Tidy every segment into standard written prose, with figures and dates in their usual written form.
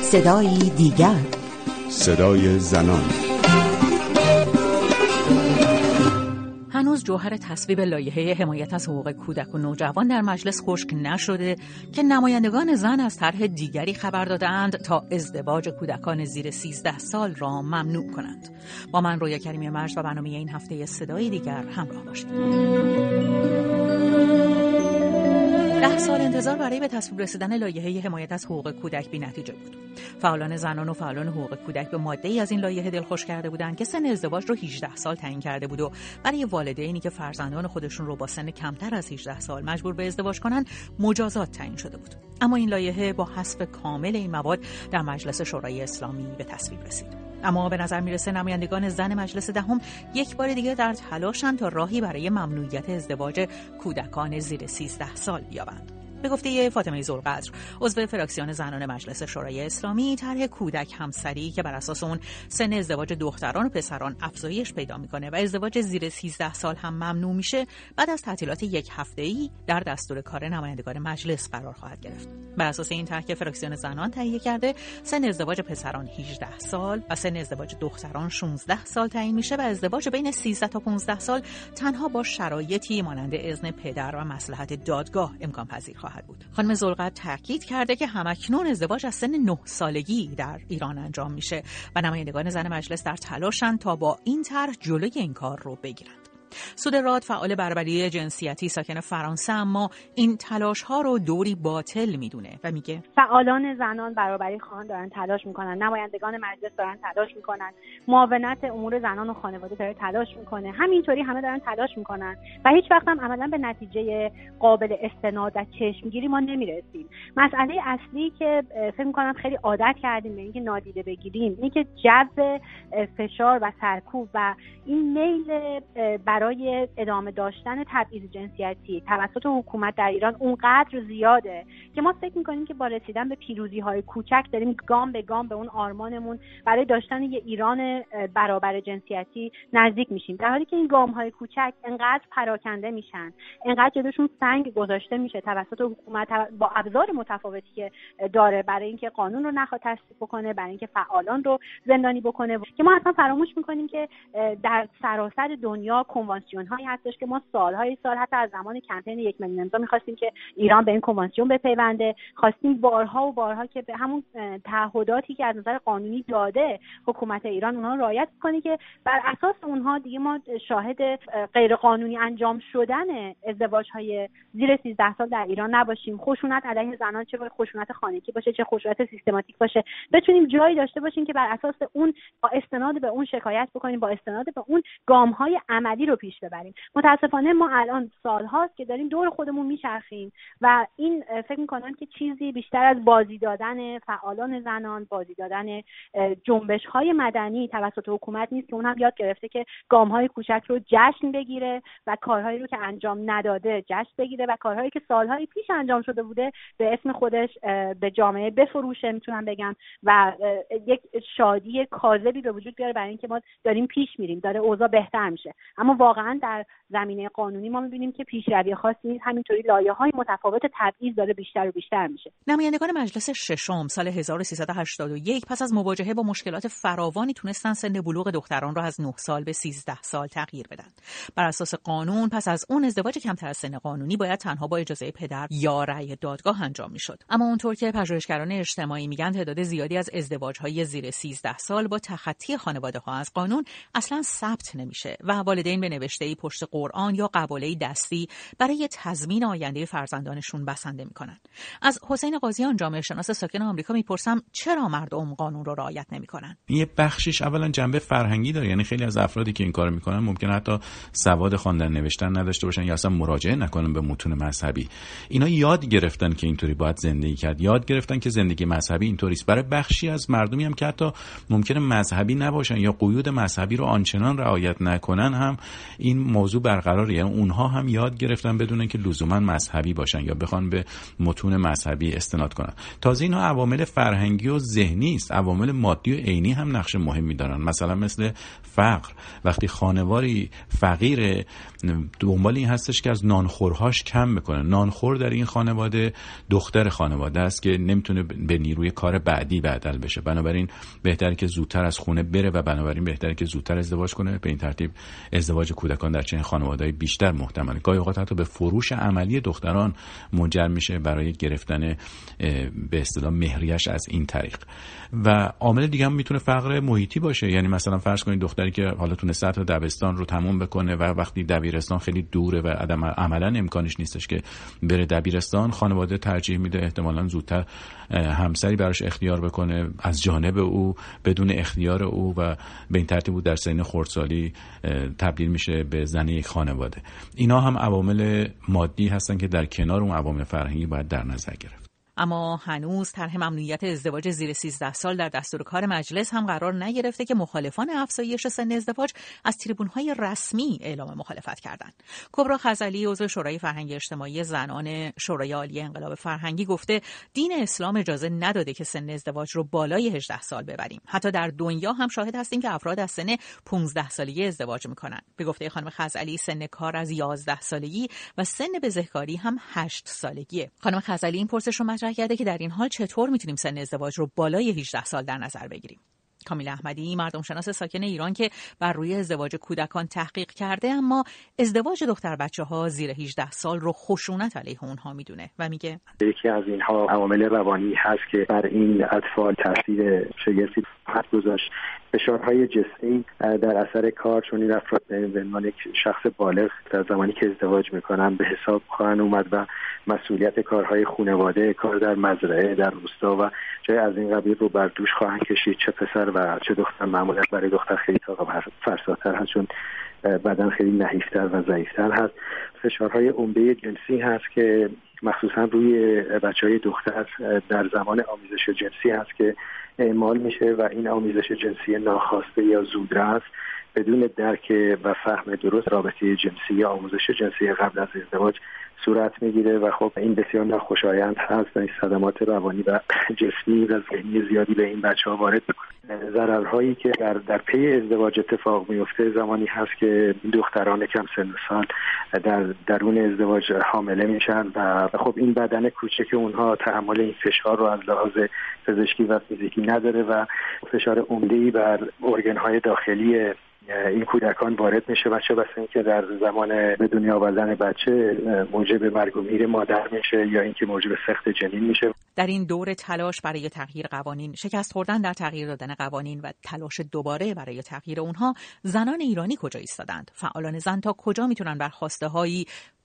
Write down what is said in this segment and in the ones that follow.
صدایی دیگر، صدای زنان. هنوز جوهر تصویب لایحه حمایت از حقوق کودک و نوجوان در مجلس خشک نشده که نمایندگان زن از طرح دیگری خبر دادند تا ازدواج کودکان زیر 13 سال را ممنوع کنند. با من رویا کریمی مرج و برنامه این هفته صدای دیگر همراه باشید. 10 سال انتظار برای به تصویب رسیدن لایحه حمایت از حقوق کودک بی‌نتیجه بود. فعالان زنان و فعالان حقوق کودک به ماده‌ای از این لایحه دلخوش کرده بودند که سن ازدواج رو 18 سال تعیین کرده بود و برای والدینی که فرزندان خودشون رو با سن کمتر از 18 سال مجبور به ازدواج کنن مجازات تعیین شده بود. اما این لایحه با حذف کامل این مواد در مجلس شورای اسلامی به تصویب رسید. اما به نظر میرسه نمایندگان زن مجلس دهم یک بار دیگه در تلاشن تا راهی برای ممنوعیت ازدواج کودکان زیر 13 سال بیابند. به گفته فاطمه ذوالقدر، عضو فراکسیون زنان مجلس شورای اسلامی، طرح کودک همسری که بر اساس اون سن ازدواج دختران و پسران افزایش پیدا میکنه و ازدواج زیر 13 سال هم ممنوع میشه، بعد از تعطیلات یک هفته‌ای در دستور کار نمایندگان مجلس قرار خواهد گرفت. بر اساس این طرح که فراکسیون زنان تهیه کرده، سن ازدواج پسران 18 سال و سن ازدواج دختران 16 سال تعیین میشه و ازدواج بین 13 تا 15 سال تنها با شرایطی مانند اذن پدر و مصلحت دادگاه امکان پذیر خواهد بود. خانم ذوالقدر تاکید کرده که همکنون ازدواج از سن 9 سالگی در ایران انجام میشه و نمایندگان زن مجلس در تلاشن تا با این طرح جلوی این کار رو بگیرند. سود راد، فعال برابری جنسیتی ساکن فرانسه، اما این تلاش ها رو دوری باطل میدونه و میگه فعالان زنان برابری خواهان دارن تلاش میکنن، نمایندگان مجلس دارن تلاش میکنن، معاونت امور زنان و خانواده داره تلاش میکنه، همینطوری همه دارن تلاش میکنن و هیچ وقت هم عملا به نتیجه قابل استناد و چشمگیری ما نمیرسیم. مسئله اصلی که فکر میکنم خیلی عادت کردیم به اینکه نادیده بگیریم اینه که جو فشار و سرکوب و این میل برای ادامه داشتن تبعیض جنسیتی توسط حکومت در ایران اونقدر زیاده که ما فکر می‌کنیم که با رسیدن به پیروزی‌های کوچک داریم گام به گام به اون آرمانمون برای داشتن یه ایران برابر جنسیتی نزدیک میشیم، در حالی که این گام‌های کوچک انقدر پراکنده میشن، انقدر جلوشون سنگ گذاشته میشه توسط حکومت با ابزار متفاوتی که داره برای اینکه قانون رو نخواد تصویب بکنه، برای اینکه فعالان رو زندانی بکنه، که ما اصلا فراموش می‌کنیم که در سراسر دنیا کنوانسیون هایی هستش که ما سالهای سال حتی از زمان کمپین 1 میلیون امضا می‌خواستیم که ایران به این کنوانسیون بپیونده، خواستیم بارها و بارها که به همون تعهداتی که از نظر قانونی داده حکومت ایران اونها رعایت کنه که بر اساس اونها دیگه ما شاهد غیر قانونی انجام شدن ازدواج‌های زیر 13 سال در ایران نباشیم. خشونت علیه زنان، چه خشونت خانگی باشه چه خشونت سیستماتیک باشه، بتونیم جایی داشته باشیم که بر اساس اون با استناد به اون شکایت بکنیم، با استناد به اون گام‌های عملی رو پیش ببریم. متاسفانه ما الان سال‌هاست که داریم دور خودمون میچرخیم و این فکر می‌کنم که چیزی بیشتر از بازی دادن فعالان زنان، بازی دادن جنبش‌های مدنی توسط حکومت نیست که اون هم یاد گرفته که گام‌های کوچک رو جشن بگیره و کارهایی رو که انجام نداده جشن بگیره و کارهایی که سال‌های پیش انجام شده بوده به اسم خودش به جامعه بفروشه، میتونم بگم، و یک شادی کاذبی به وجود بیاره برای اینکه ما داریم پیش میریم، داره اوضاع بهتر میشه. اما واقعا در زمینه قانونی ما می‌بینیم که پیشروی خاصی نیست، همینطوری لایه‌های متفاوت تبعیض داره بیشتر و بیشتر میشه. نمایندگان مجلس ششم سال 1381 پس از مواجهه با مشکلات فراوانی تونستن سن بلوغ دختران را از 9 سال به 13 سال تغییر بدن. بر اساس قانون پس از اون ازدواج کمتر از سن قانونی باید تنها با اجازه پدر یا رأی دادگاه انجام میشد. اما اونطور که پژوهشگران اجتماعی میگن تعداد زیادی از ازدواج‌های زیر 13 سال با تخطی خانواده‌ها از قانون اصلاً ثبت نمیشه و والدین به نوشته‌ای پشت قرآن یا قباله دستی برای تضمین آینده فرزندانشون بسنده میکنن. از حسین قاضیان، جامعه شناس ساکن آمریکا، میپرسم چرا مردم قانون رو رعایت نمیکنن؟ یه بخشش اولا جنبه فرهنگی داره، یعنی خیلی از افرادی که این کارو میکنن ممکنه حتی سواد خواندن نوشتن نداشته باشن یا اصلا مراجعه نکنن به متون مذهبی. اینا یاد گرفتن که اینطوری باید زندگی کرد، یاد گرفتن که زندگی مذهبی اینطوریه. برای بخشی از مردمی هم که حتی ممکنه مذهبی نباشن یا قیود مذهبی رو آنچنان رعایت نکنن هم این موضوع برقراره. یعنی اونها هم یاد گرفتن بدون که لزوما مذهبی باشن یا بخوان به متون مذهبی استناد کنن. تازه اینا عوامل فرهنگی و ذهنی است، عوامل مادی و عینی هم نقش مهمی دارن. مثلا مثل فقر، وقتی خانواری فقیر دنبال این هستش که از نانخورهاش کم بکنه. نانخور در این خانواده دختر خانواده است که نمیتونه به نیروی کار بعدی بدل بشه، بنابراین بهتره که زودتر از خونه بره و بنابراین بهتره که زودتر ازدواج کنه. به این ترتیب ازدواج کودکان در چنین خانواده‌ای بیشتر محتمله. گاهی اوقات حتی به فروش عملی دختران منجر میشه برای گرفتن به اصطلاح مهریش از این طریق. و عامل دیگه هم میتونه فقر محیطی باشه. یعنی مثلا فرض کنید دختری که حالا تونسته تا دبستان رو تموم بکنه و وقتی دبیرستان خیلی دوره و عملا امکانش نیستش که بره دبیرستان، خانواده ترجیح میده احتمالاً زودتر همسری براش اختیار بکنه از جانب او بدون اختیار او و به این ترتیب در سن خردسالی تبدیل میشه به زن یک خانواده. اینا هم عوامل مادی هستن که در کنار اون عوامل فرهنگی باید در نظر گرفت. اما هنوز طرح ممنوعیت ازدواج زیر 13 سال در دستور کار مجلس هم قرار نگرفته که مخالفان افزایش سن ازدواج از تریبون‌های رسمی اعلام مخالفت کردند. کبرا خزعلی عضو شورای فرهنگی اجتماعی زنان شورای عالی انقلاب فرهنگی گفته دین اسلام اجازه نداده که سن ازدواج رو بالای 18 سال ببریم. حتی در دنیا هم شاهد هستیم که افراد از سن 15 سالگی ازدواج میکنن. به گفته خانم خزعلی سن کار از 11 سالگی و سن بزهکاری هم 8 سالگیه. خانم خزعلی این پرسش رو کرده که در این حال چطور میتونیم سن ازدواج رو بالای 18 سال در نظر بگیریم. کامیل احمدی مردم شناس ساکن ایران که بر روی ازدواج کودکان تحقیق کرده اما ازدواج دختر بچه‌ها زیر 18 سال رو خشونت علیه اونها میدونه و میگه یکی از اینها عوامل روانی هست که بر این اطفال تاثیر شگرفی گذاشت. فشارهای جسمی در اثر کار، چون این افراد به عنوان یک شخص بالغ در زمانی که ازدواج میکنن به حساب خواهند اومد و مسئولیت کارهای خانواده، کار در مزرعه، در روستا و جای از این قبیل رو بر دوش خواهند کشید. چه پسر و چه دختر. معمولا برای دختر خیلی طاقت فرساتر هست چون بدن خیلی نحیفتر و ضعیفتر هست. فشارهای عمده جنسی هست که مخصوصا روی بچهای دختر در زمان آمیزش جنسی هست که اعمال میشه و این آمیزش جنسی ناخواسته یا زودرس بدون درک و فهم درست رابطه جنسی یا آموزش جنسی قبل از ازدواج صورت میگیره و خب این بسیار ناخوشایند هست و این صدمات روانی و جسمی و ذهنی زیادی به این بچه‌ها وارد میکنه. ضررهایی که در پی ازدواج اتفاق میفته زمانی هست که دختران کم سن و سال در درون ازدواج حامله میشن و خب این بدن کوچک اونها تحمل این فشار رو از لحاظ پزشکی و فیزیکی نداره و فشار عمده‌ای بر ارگان‌های داخلی این کودکان وارد میشه و چه بسا اینکه در زمان به دنیا آوردن بچه موجب مرگ و میر مادر میشه یا اینکه موجب سقط جنین میشه. در این دور تلاش برای تغییر قوانین، شکست خوردن در تغییر دادن قوانین و تلاش دوباره برای تغییر اونها، زنان ایرانی کجا ایستادند؟ فعالان زن تا کجا میتونن بر خواسته‌های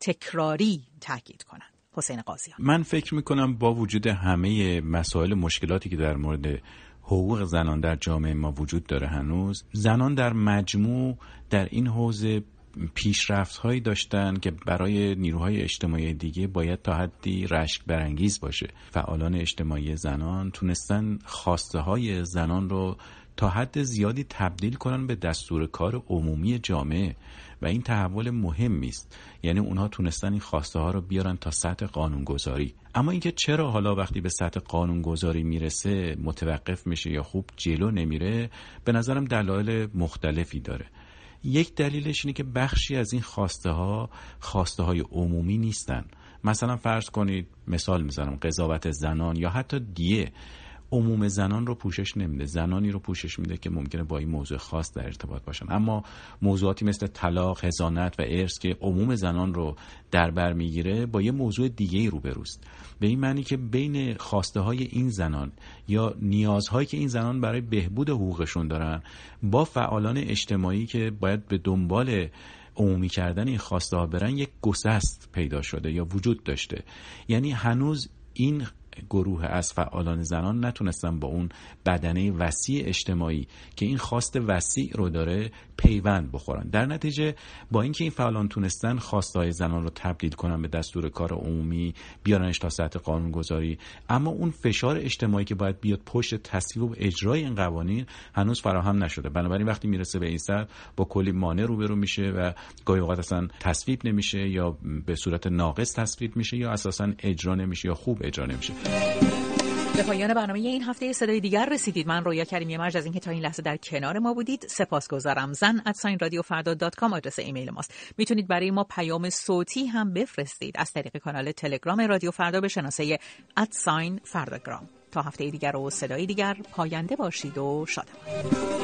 تکراری تاکید کنند؟ حسین قاضیان: من فکر میکنم با وجود همه مسائل مشکلاتی که در مورد حقوق زنان در جامعه ما وجود داره، هنوز زنان در مجموع در این حوزه پیشرفت‌هایی داشتن که برای نیروهای اجتماعی دیگه باید تا حدی رشک برانگیز باشه. فعالان اجتماعی زنان تونستن خواسته‌های زنان رو تا حد زیادی تبدیل کنن به دستور کار عمومی جامعه و این تحول مهمی است. یعنی اونها تونستن این خواسته ها رو بیارن تا سطح قانونگذاری. اما اینکه چرا حالا وقتی به سطح قانونگذاری میرسه متوقف میشه یا خوب جلو نمیره، به نظرم دلایل مختلفی داره. یک دلیلش اینه که بخشی از این خواسته های عمومی نیستن. مثلا فرض کنید، مثال میزنم، قضاوت زنان یا حتی دیه عموم زنان رو پوشش نمیده. زنانی رو پوشش میده که ممکنه با این موضوع خاص در ارتباط باشن. اما موضوعاتی مثل طلاق، حضانت و ارث که عموم زنان رو در بر میگیره با یه موضوع دیگه‌ای روبروست. به این معنی که بین خواسته های این زنان یا نیازهایی که این زنان برای بهبود حقوقشون دارن با فعالان اجتماعی که باید به دنبال عمومی کردن این خواسته ها برن، یک گسست پیدا شده یا وجود داشته. یعنی هنوز این گروه از فعالان زنان نتونستن با اون بدنه وسیع اجتماعی که این خواست وسیع رو داره پیوند بخورن. در نتیجه با اینکه این فعالان تونستن خواستهای زنان رو تبدیل کنن به دستور کار عمومی، بیارنش تا سطح قانونگذاری، اما اون فشار اجتماعی که باید بیاد پشت تصویب و اجرای این قوانین هنوز فراهم نشده. بنابراین وقتی میرسه به این سطح با کلی مانع روبرو میشه و گاهی اوقات اصلا تصویب نمیشه یا به صورت ناقص تصویب میشه یا اساسا اجرا نمیشه یا خوب اجرا نمیشه. به پایان برنامه این هفته صدای دیگر رسیدید. من رویا کریمی مرج از اینکه تا این لحظه در کنار ما بودید سپاسگزارم. zan@radiofarda.com آدرس ایمیل ماست. میتونید برای ما پیام صوتی هم بفرستید از طریق کانال تلگرام رادیو فردا به شناسه @فرداگرام. تا هفته دیگر و صدای دیگر پاینده باشید و شادمان.